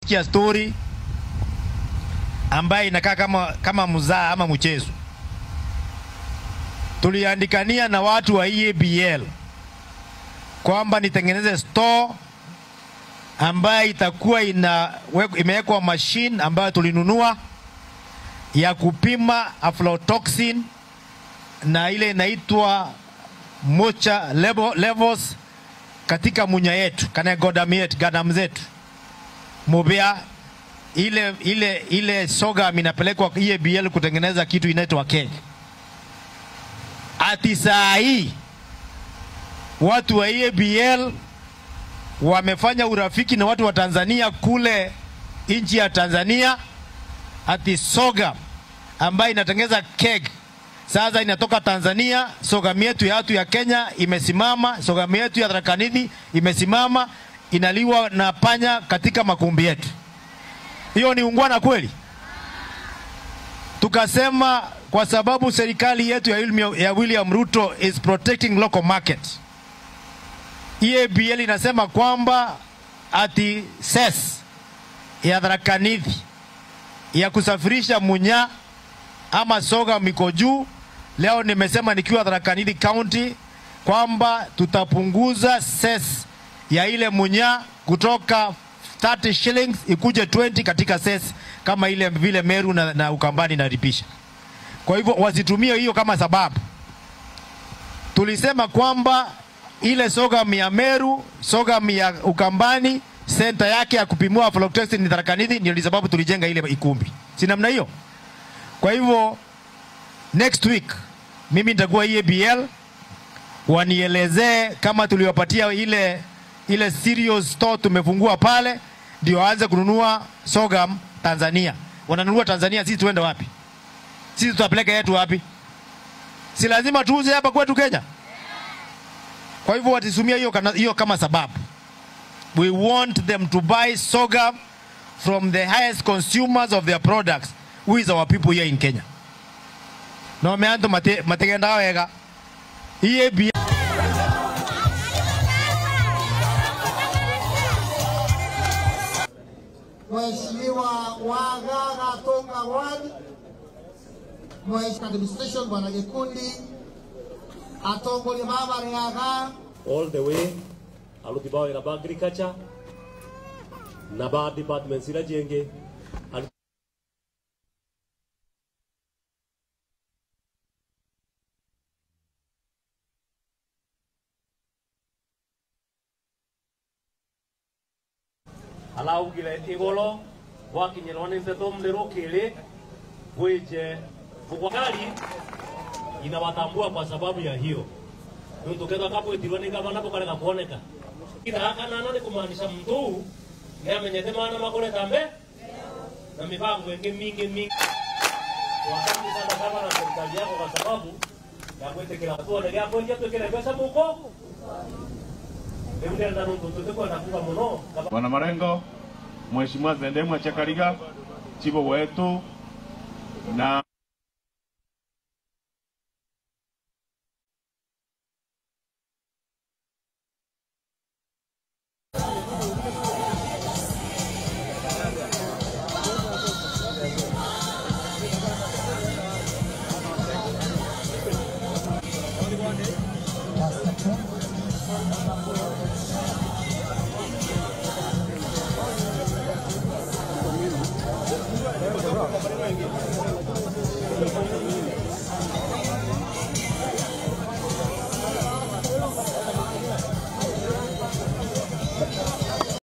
kia story ambaye inakaa kama muzaa ama mchezo. Tuliandikania na watu wa EABL kwamba nitengeneze store ambaye itakuwa imewekwa machine ambayo tulinunua ya kupima aflatoxin na ile inaitwa mocha levels katika munya yetu, kana gadam zetu. Mobea ile soga minapelekwa EABL kutengeneza kitu inaitwa keg. Ati saa hii watu wa EABL wamefanya urafiki na watu wa Tanzania kule nchi ya Tanzania. Ati soga ambayo inatengeneza keg sasa inatoka Tanzania. Soga yetu ya watu ya Kenya imesimama, soga yetu ya Tharaka Nithi imesimama, inaliwa na panya katika makumbi yetu. Hiyo ni ungwana kweli? Tukasema kwa sababu serikali yetu ya William Ruto is protecting local market, EABL inasema kwamba ati cess ya Tharaka Nithi ya kusafirisha munya ama soga miko juu. Leo nimesema nikiwa Tharaka Nithi County kwamba tutapunguza cess ya ile munya kutoka 30 shillings ikuje 20 katika cess kama ile vile Meru na Ukambani nalipisha. Kwa hivyo wasitumie hiyo kama sababu. Tulisema kwamba ile soga ya Meru, soga ya Ukambani, center yake ya kupimua aflatoxin ni Tharaka Nithi, ndio sababu tulijenga ile ikumbi. Si namna hiyo? Kwa hivyo next week mimi nitakuwa EABL wanielezee kama tuliwapatia ile serious store tumefungua pale ndio aanze kununua soga Tanzania. Wananunua Tanzania, sisi tuende wapi? Sisi tutapeleka yetu wapi? Si lazima tuuze hapa kwetu Kenya. Kwa hivyo watisumia hiyo kama sababu. We want them to buy soga from the highest consumers of their products, who is our people here in Kenya. No meanto mategenda wega. EABL Mheshimiwa Wagaga Tonga Ward, Mheshimiwa Administration Bwana Gikundi atongole mama reaga all the way alutibawe na agriculture na ba department sila jenge alau gile igolo wakinyelone mtetom lero kile weje fukali inawatambua kwa sababu ya hiyo. Ndio kenda kapo itirwani kama napo kale kakuoneka. Ila kana nani kumaanisha mtu ni amenyetema na makole tambe na mipango mingi. Wakati sana kama na serikali yako kwa sababu ya kuetekea hatua ndio hapo nje tukile pesa muko. Ndio ndio tutoko na kuva mno. Bwana Marengo, Mheshimiwa Zendemwa Chakariga, chibo wetu na